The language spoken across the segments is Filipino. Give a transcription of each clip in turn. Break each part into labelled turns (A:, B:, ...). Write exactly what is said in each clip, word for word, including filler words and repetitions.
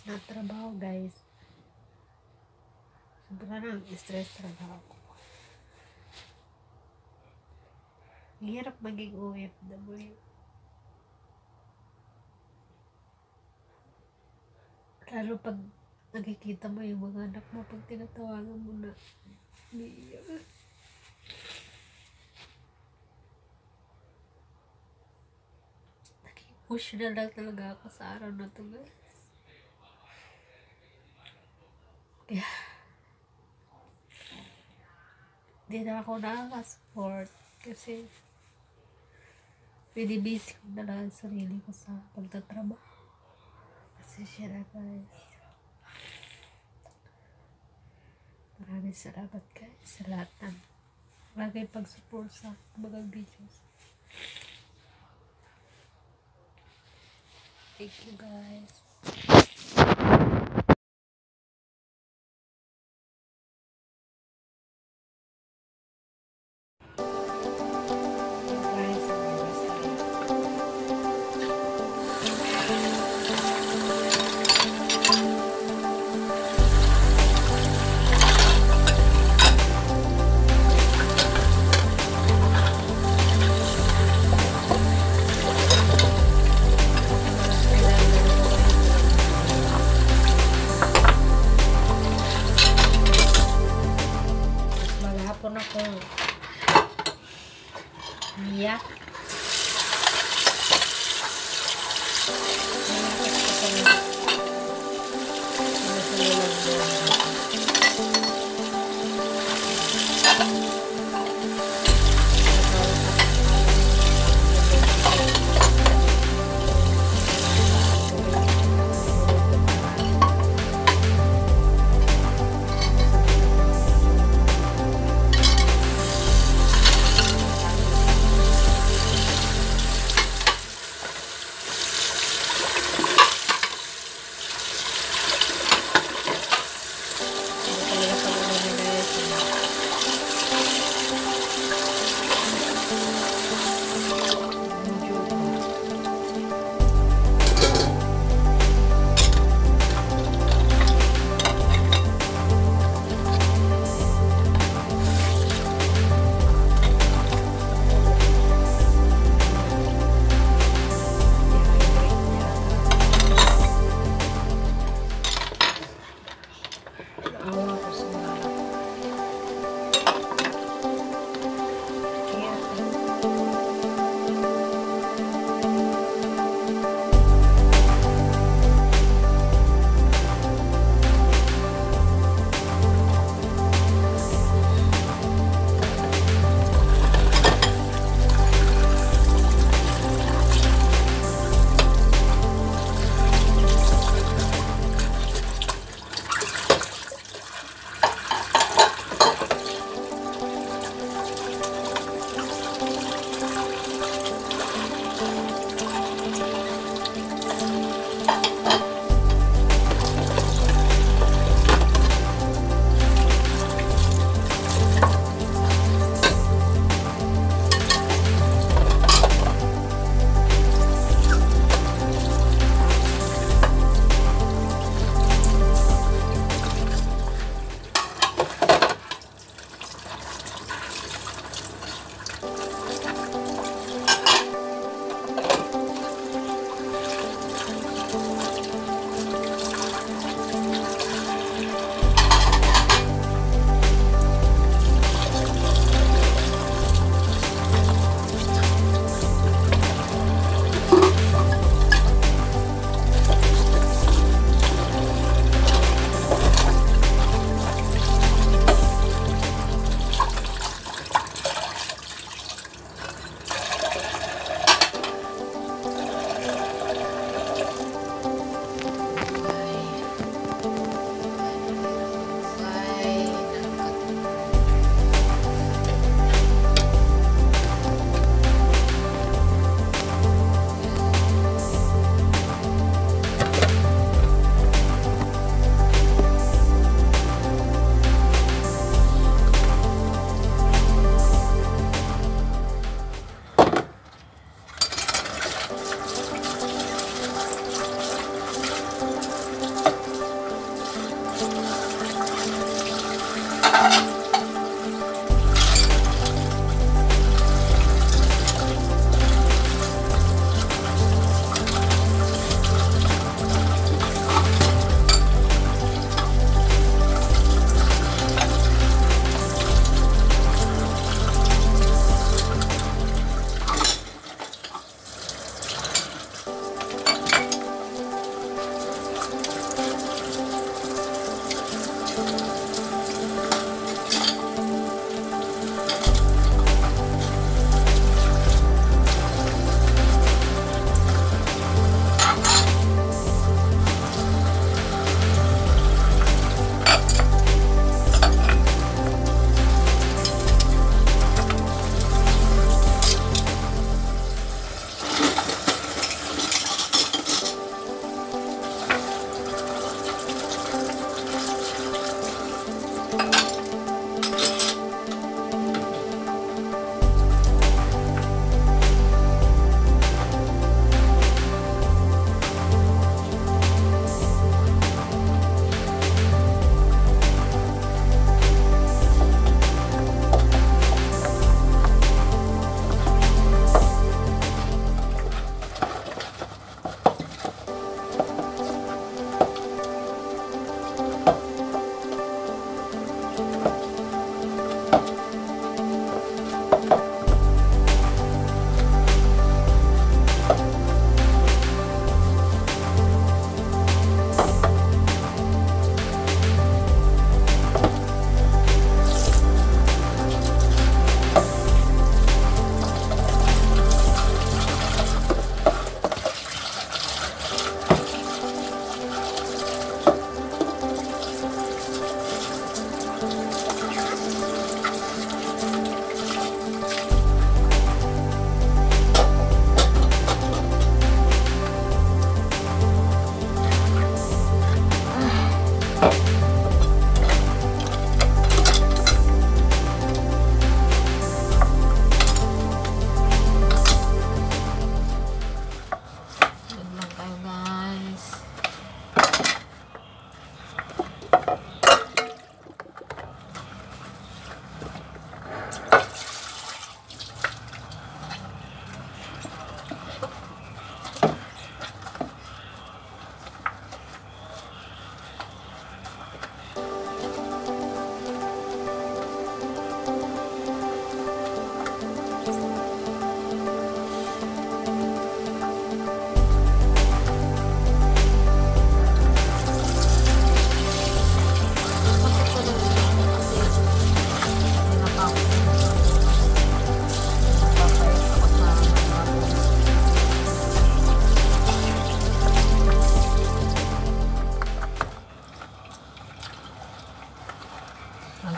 A: na trabaho, guys. Sobra na ang stress trabaho ko. Ang hirap maging O F W. Lalo pag nakikita mo yung mga anak mo, pag tinatawagan mo na, umiiyak. Nag-emotional lang talaga ako sa araw na to, guys. Kaya, di na ako nakaka-support kasi binibisi ko na lang ang sarili ko sa pagtatrabaho. Kasi siya na, guys. Maraming salamat, guys, sa lahat ng lagay pag-support sa mga videos. Thank you, guys.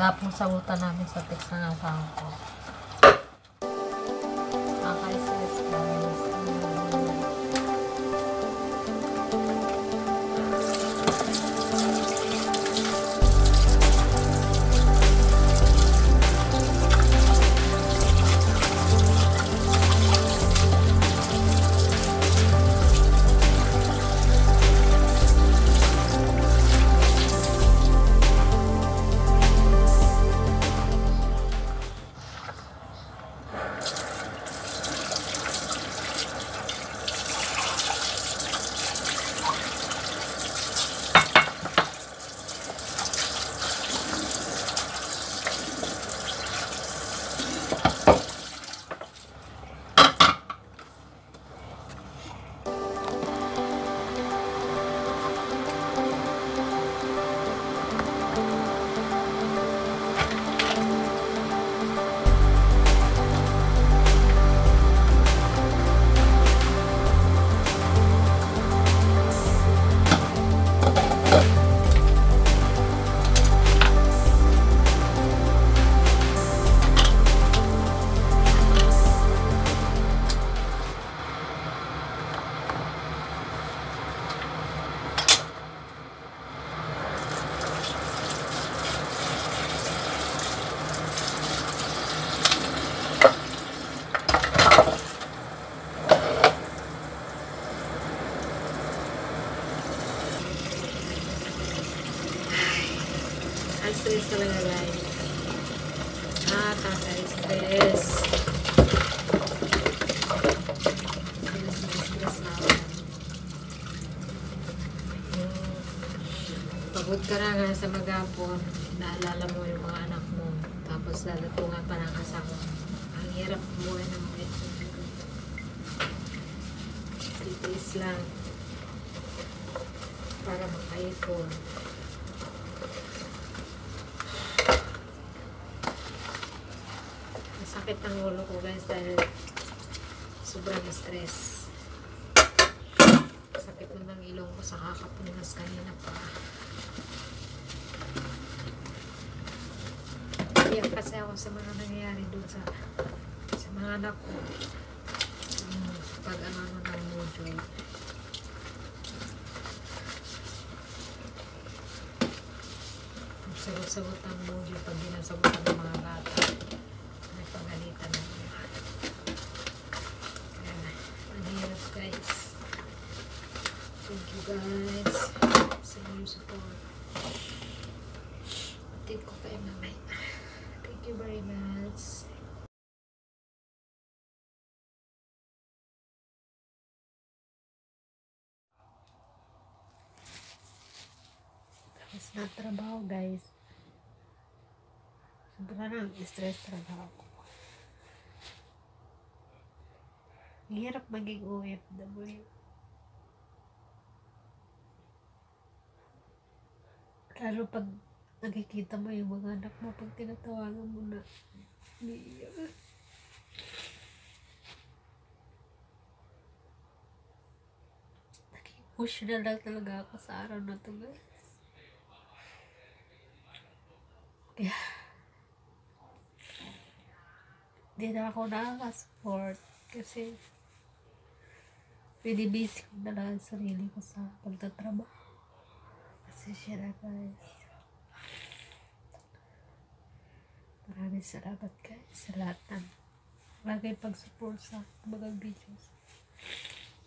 A: Gapong sagutan namin sa text ng asawa ko. Nakaka-stress guys. Stress talaga guys. Nakaka-stress. Stress na stress na ako. Pagod ka na nga sa magapon, naalala mo yung mga anak mo, tapos lalatungan pa ng asawa. Ang hirap buhay ng mga ito. Titiis lang para makaipon. Sakit ang ulo ko guys dahil sobrang stress. Sakit na ng ilong ko sa kakapunas kanina pa. Iyak kasi ako sa mga nangyayari doon sa sa mga anak ko. Hmm, pag ano-ano ng module. Sagot-sagot ang module pag dinasagot ng mga bata. Pagalitan na yun. Kaya, ang hirap guys. Thank you guys sa inyong support. Update ko kayo mamaya. Thank you very much. Tapos na trabaho guys. Sobrang stress trabaho ko. Hirap maging O F W. Lalo pag nakikita mo yung mga anak mo, pag tinatawagan mo na umiiyak. Naging emotional lang talaga ako sa araw na to guys. Kaya di na ako nakaka-support kasi binibisi ko na lang ang sarili ko sa pagtatrabaho. Kasi siya na guys. Maraming salamat guys sa lahat ng lagay pag-support sa mga videos.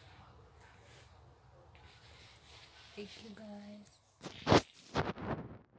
A: Thank you guys.